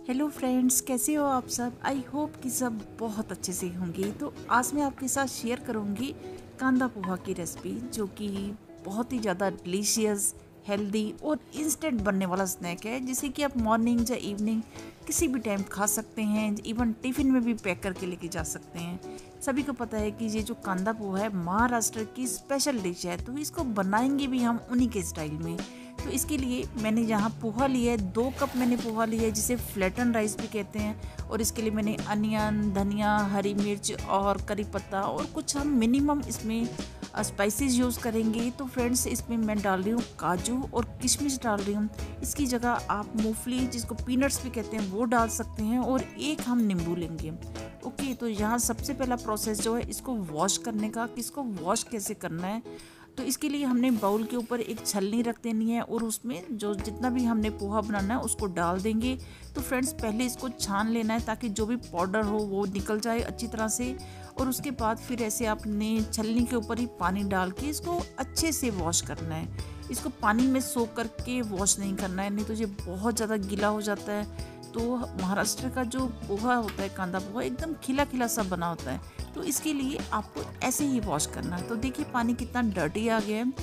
Hello friends, कैसे हो आप सब। आई होप कि सब बहुत अच्छे से होंगे। तो आज मैं आपके साथ शेयर करूंगी कांदा पोहा की रेसिपी, जो कि बहुत ही ज़्यादा डिलीशियस, हेल्दी और इंस्टेंट बनने वाला स्नैक है, जिसे कि आप मॉर्निंग या इवनिंग किसी भी टाइम खा सकते हैं। इवन टिफ़िन में भी पैक करके लेके जा सकते हैं। सभी को पता है कि ये जो कांदा पोहा है महाराष्ट्र की स्पेशल डिश है, तो इसको बनाएंगे भी हम उन्हीं के स्टाइल में। तो इसके लिए मैंने यहाँ पोहा लिया है, 2 कप मैंने पोहा लिया है, जिसे फ्लैटन राइस भी कहते हैं। और इसके लिए मैंने अनियन, धनिया, हरी मिर्च और करी पत्ता और कुछ हम मिनिमम इसमें स्पाइसेस यूज़ करेंगे। तो फ्रेंड्स, इसमें मैं डाल रही हूँ काजू और किशमिश डाल रही हूँ। इसकी जगह आप मूंगफली, जिसको पीनट्स भी कहते हैं, वो डाल सकते हैं। और एक हम नींबू लेंगे। ओके, तो यहाँ सबसे पहला प्रोसेस जो है इसको वॉश करने का, कि इसको वॉश कैसे करना है। तो इसके लिए हमने बाउल के ऊपर एक छलनी रख देनी है और उसमें जो जितना भी हमने पोहा बनाना है उसको डाल देंगे। तो फ्रेंड्स, पहले इसको छान लेना है ताकि जो भी पाउडर हो वो निकल जाए अच्छी तरह से। और उसके बाद फिर ऐसे आपने छलनी के ऊपर ही पानी डाल के इसको अच्छे से वॉश करना है। इसको पानी में सोख करके वॉश नहीं करना है, नहीं तो ये बहुत ज़्यादा गीला हो जाता है। तो महाराष्ट्र का जो पोहा होता है, कांदा पोहा, एकदम खिला खिला सा बना होता है। तो इसके लिए आपको ऐसे ही वॉश करना है। तो देखिए पानी कितना डर्टी आ गया है।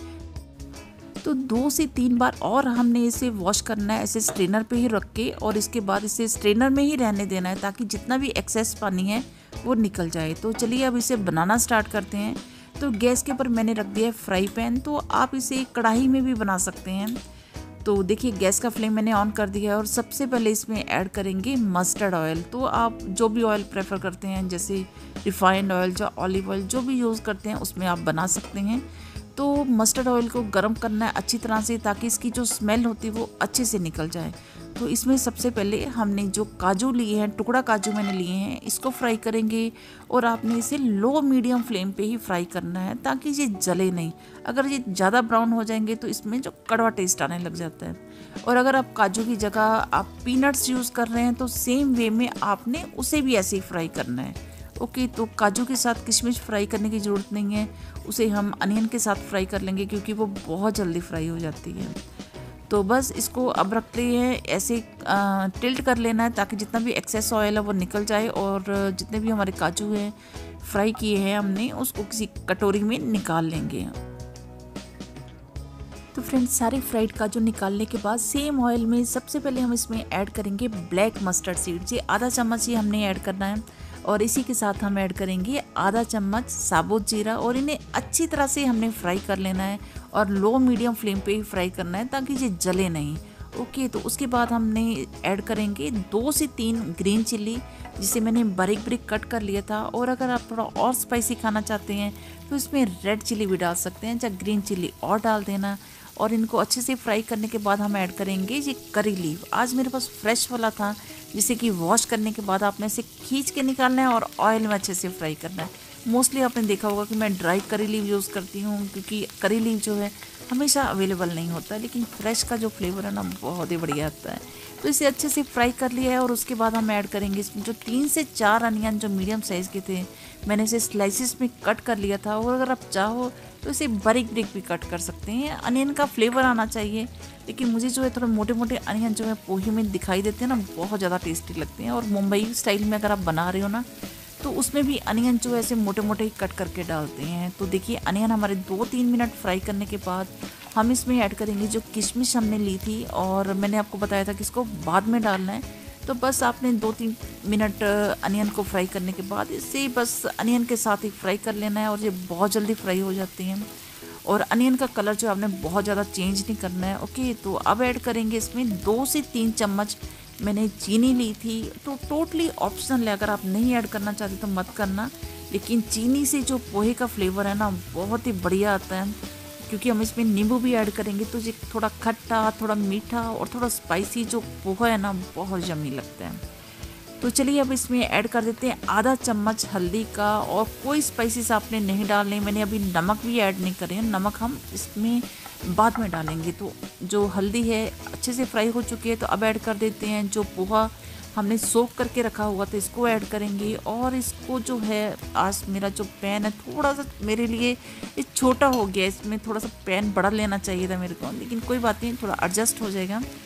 तो 2 से 3 बार और हमने इसे वॉश करना है, ऐसे स्ट्रेनर पे ही रख के। और इसके बाद इसे स्ट्रेनर में ही रहने देना है ताकि जितना भी एक्सेस पानी है वो निकल जाए। तो चलिए अब इसे बनाना स्टार्ट करते हैं। तो गैस के ऊपर मैंने रख दिया है फ्राई पैन। तो आप इसे कढ़ाई में भी बना सकते हैं। तो देखिए गैस का फ्लेम मैंने ऑन कर दिया है और सबसे पहले इसमें ऐड करेंगे मस्टर्ड ऑयल। तो आप जो भी ऑयल प्रेफर करते हैं, जैसे रिफाइंड ऑयल या ऑलिव ऑयल, जो भी यूज़ करते हैं उसमें आप बना सकते हैं। तो मस्टर्ड ऑयल को गर्म करना है अच्छी तरह से ताकि इसकी जो स्मेल होती है वो अच्छे से निकल जाए। तो इसमें सबसे पहले हमने जो काजू लिए हैं, टुकड़ा काजू मैंने लिए हैं, इसको फ्राई करेंगे। और आपने इसे लो मीडियम फ्लेम पे ही फ्राई करना है ताकि ये जले नहीं। अगर ये ज़्यादा ब्राउन हो जाएंगे तो इसमें जो कड़वा टेस्ट आने लग जाता है। और अगर आप काजू की जगह आप पीनट्स यूज़ कर रहे हैं तो सेम वे में आपने उसे भी ऐसे ही फ्राई करना है। ओके, तो काजू के साथ किशमिश फ्राई करने की ज़रूरत नहीं है, उसे हम अनियन के साथ फ्राई कर लेंगे क्योंकि वो बहुत जल्दी फ्राई हो जाती है। तो बस इसको अब रखते हैं ऐसे, टिल्ट कर लेना है ताकि जितना भी एक्सेस ऑयल है वो निकल जाए। और जितने भी हमारे काजू हैं फ्राई किए हैं हमने, उसको किसी कटोरी में निकाल लेंगे। तो फ्रेंड्स, सारे फ्राइड काजू निकालने के बाद सेम ऑयल में सबसे पहले हम इसमें ऐड करेंगे ब्लैक मस्टर्ड सीड्स। ये आधा चम्मच ही हमने ऐड करना है। और इसी के साथ हम ऐड करेंगे आधा चम्मच साबुत जीरा। और इन्हें अच्छी तरह से हमने फ्राई कर लेना है और लो मीडियम फ्लेम पे ही फ्राई करना है ताकि ये जले नहीं। ओके, तो उसके बाद हमने ऐड करेंगे 2 से 3 ग्रीन चिल्ली, जिसे मैंने बारीक बारीक कट कर लिया था। और अगर आप थोड़ा और स्पाइसी खाना चाहते हैं तो इसमें रेड चिल्ली भी डाल सकते हैं, या ग्रीन चिल्ली और डाल देना। और इनको अच्छे से फ्राई करने के बाद हम ऐड करेंगे ये करी लीफ। आज मेरे पास फ्रेश वाला था, जिसे कि वॉश करने के बाद आपने इसे खींच के निकालना है और ऑयल में अच्छे से फ्राई करना है। मोस्टली आपने देखा होगा कि मैं ड्राई करी लीफ यूज़ करती हूँ, क्योंकि करी लीफ जो है हमेशा अवेलेबल नहीं होता है, लेकिन फ्रेश का जो फ्लेवर है ना बहुत ही बढ़िया आता है। तो इसे अच्छे से फ्राई कर लिया है। और उसके बाद हम ऐड करेंगे इसमें जो 3 से 4 अनियन जो मीडियम साइज़ के थे, मैंने इसे स्लाइसिस में कट कर लिया था। और अगर आप चाहो तो इसे बारीक बारीक भी कट कर सकते हैं। अनियन का फ्लेवर आना चाहिए, लेकिन मुझे जो है थोड़े मोटे मोटे अनियन जो है पोहे में दिखाई देते हैं ना, बहुत ज़्यादा टेस्टी लगते हैं। और मुंबई स्टाइल में अगर आप बना रहे हो ना, तो उसमें भी अनियन जो है ऐसे मोटे मोटे ही कट करके डालते हैं। तो देखिए अनियन हमारे 2-3 मिनट फ्राई करने के बाद हम इसमें ऐड करेंगे जो किशमिश हमने ली थी। और मैंने आपको बताया था कि इसको बाद में डालना है। तो बस आपने 2-3 मिनट अनियन को फ्राई करने के बाद इसे बस अनियन के साथ ही फ्राई कर लेना है, और ये बहुत जल्दी फ्राई हो जाती हैं। और अनियन का कलर जो आपने बहुत ज़्यादा चेंज नहीं करना है। ओके, तो अब ऐड करेंगे इसमें 2 से 3 चम्मच मैंने चीनी ली थी। तो टोटली ऑप्शनल है, अगर आप नहीं ऐड करना चाहते तो मत करना, लेकिन चीनी से जो पोहे का फ्लेवर है ना बहुत ही बढ़िया आता है। क्योंकि हम इसमें नींबू भी ऐड करेंगे तो ये थोड़ा खट्टा, थोड़ा मीठा और थोड़ा स्पाइसी जो पोहा है ना बहुत यम्मी लगता है। तो चलिए अब इसमें ऐड कर देते हैं आधा चम्मच हल्दी का। और कोई स्पाइसेस आपने नहीं डालने, मैंने अभी नमक भी ऐड नहीं करे, नमक हम इसमें बाद में डालेंगे। तो जो हल्दी है अच्छे से फ्राई हो चुकी है, तो अब ऐड कर देते हैं जो पोहा हमने सोक करके रखा हुआ था, इसको ऐड करेंगे। और इसको जो है, आज मेरा जो पैन है थोड़ा सा मेरे लिए ये छोटा हो गया, इसमें थोड़ा सा पैन बड़ा लेना चाहिए था मेरे को, लेकिन कोई बात नहीं, थोड़ा एडजस्ट हो जाएगा।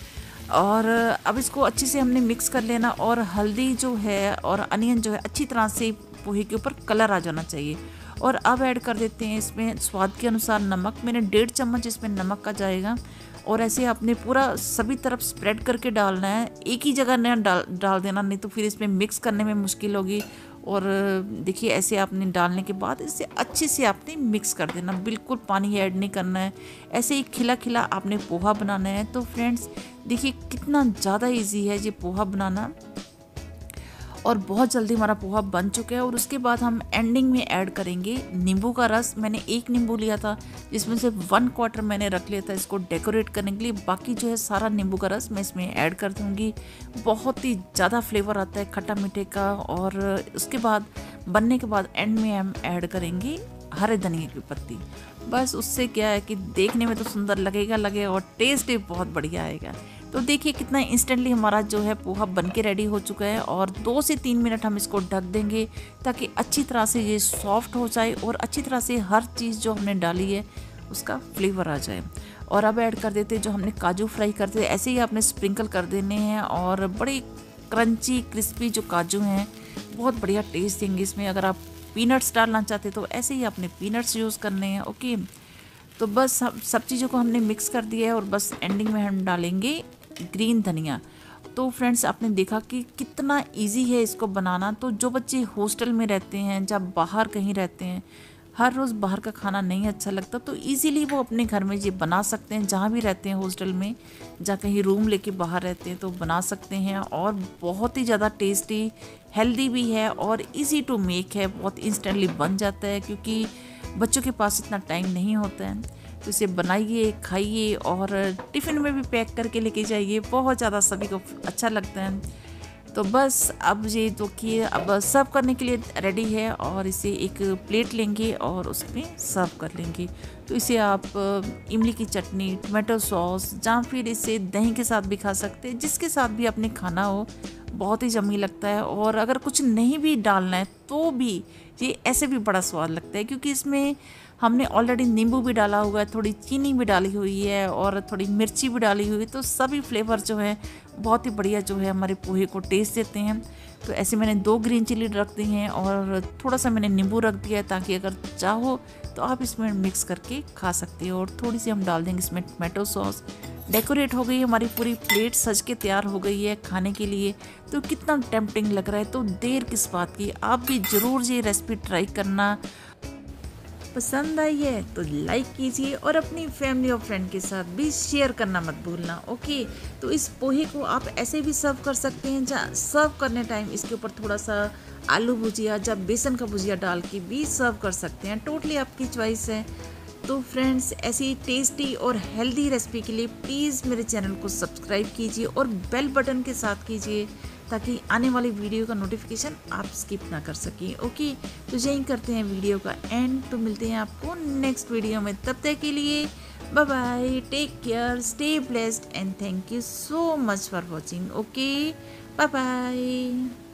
और अब इसको अच्छे से हमने मिक्स कर लेना, और हल्दी जो है और अनियन जो है अच्छी तरह से पोहे के ऊपर कलर आ जाना चाहिए। और अब ऐड कर देते हैं इसमें स्वाद के अनुसार नमक। मैंने 1.5 चम्मच इसमें नमक का जाएगा, और ऐसे आपने पूरा सभी तरफ स्प्रेड करके डालना है, एक ही जगह न डाल देना, नहीं तो फिर इसमें मिक्स करने में मुश्किल होगी। और देखिए ऐसे आपने डालने के बाद इसे अच्छे से आपने मिक्स कर देना, बिल्कुल पानी ऐड नहीं करना है। ऐसे ही खिला खिला आपने पोहा बनाना है। तो फ्रेंड्स देखिए कितना ज़्यादा इजी है ये पोहा बनाना, और बहुत जल्दी हमारा पोहा बन चुका है। और उसके बाद हम एंडिंग में ऐड करेंगे नींबू का रस। मैंने 1 नींबू लिया था, जिसमें से 1/4 मैंने रख लिया था इसको डेकोरेट करने के लिए। बाकी जो है सारा नींबू का रस मैं इसमें ऐड कर दूँगी। बहुत ही ज़्यादा फ्लेवर आता है खट्टा मीठे का। और उसके बाद बनने के बाद एंड में हम ऐड करेंगे हरे धनिया की पत्ती। बस उससे क्या है कि देखने में तो सुंदर लगेगा और टेस्ट भी बहुत बढ़िया आएगा। तो देखिए कितना इंस्टेंटली हमारा जो है पोहा बन के रेडी हो चुका है। और 2 से 3 मिनट हम इसको ढक देंगे, ताकि अच्छी तरह से ये सॉफ्ट हो जाए और अच्छी तरह से हर चीज़ जो हमने डाली है उसका फ्लेवर आ जाए। और अब ऐड कर देते जो हमने काजू फ्राई करते, ऐसे ही आपने स्प्रिंकल कर देने हैं। और बड़े क्रंची क्रिस्पी जो काजू हैं बहुत बढ़िया टेस्ट देंगे इसमें। अगर आप पीनट्स डालना चाहते तो ऐसे ही आपने पीनट्स यूज़ करने हैं। ओके, तो बस सब चीज़ों को हमने मिक्स कर दिया है, और बस एंडिंग में हम डालेंगे ग्रीन धनिया। तो फ्रेंड्स आपने देखा कि कितना इजी है इसको बनाना। तो जो बच्चे हॉस्टल में रहते हैं, जब बाहर कहीं रहते हैं, हर रोज़ बाहर का खाना नहीं अच्छा लगता, तो इजीली वो अपने घर में ये बना सकते हैं। जहाँ भी रहते हैं हॉस्टल में, जहाँ कहीं रूम लेके बाहर रहते हैं, तो बना सकते हैं। और बहुत ही ज़्यादा टेस्टी, हेल्दी भी है और इजी टू मेक है। बहुत इंस्टेंटली बन जाता है, क्योंकि बच्चों के पास इतना टाइम नहीं होता है। तो इसे बनाइए, खाइए, और टिफ़िन में भी पैक करके लेके जाइए। बहुत ज़्यादा सभी को अच्छा लगता है। तो बस अब ये तो कि अब सर्व करने के लिए रेडी है, और इसे एक प्लेट लेंगे और उसमें सर्व कर लेंगे। तो इसे आप इमली की चटनी, टमाटो सॉस, या फिर इसे दही के साथ भी खा सकते हैं, जिसके साथ भी आपने खाना हो, बहुत ही यम्मी लगता है। और अगर कुछ नहीं भी डालना है तो भी ये ऐसे भी बड़ा स्वाद लगता है, क्योंकि इसमें हमने ऑलरेडी नींबू भी डाला हुआ है, थोड़ी चीनी भी डाली हुई है, और थोड़ी मिर्ची भी डाली हुई है। तो सभी फ्लेवर जो है बहुत ही बढ़िया जो है हमारे पोहे को टेस्ट देते हैं। तो ऐसे मैंने 2 ग्रीन चिली रख दी हैं, और थोड़ा सा मैंने नींबू रख दिया है, ताकि अगर चाहो तो आप इसमें मिक्स करके खा सकते हो। और थोड़ी सी हम डाल देंगे इसमें टमाटो सॉस। डेकोरेट हो गई हमारी पूरी प्लेट, सज के तैयार हो गई है खाने के लिए। तो कितना टेम्पटिंग लग रहा है, तो देर किस बात की, आप भी ज़रूर ये रेसिपी ट्राई करना। पसंद आई है तो लाइक कीजिए, और अपनी फैमिली और फ्रेंड के साथ भी शेयर करना मत भूलना। ओके, तो इस पोहे को आप ऐसे भी सर्व कर सकते हैं, जहाँ सर्व करने टाइम इसके ऊपर थोड़ा सा आलू भुजिया या बेसन का भुजिया डाल के भी सर्व कर सकते हैं। टोटली आपकी चॉइस है। तो फ्रेंड्स ऐसी टेस्टी और हेल्दी रेसिपी के लिए प्लीज़ मेरे चैनल को सब्सक्राइब कीजिए और बेल बटन के साथ कीजिए, ताकि आने वाली वीडियो का नोटिफिकेशन आप स्किप ना कर सकें। ओके, तो यहीं करते हैं वीडियो का एंड। तो मिलते हैं आपको नेक्स्ट वीडियो में, तब तक के लिए bye bye, take care, stay blessed, and thank you so much for watching. Okay, bye bye.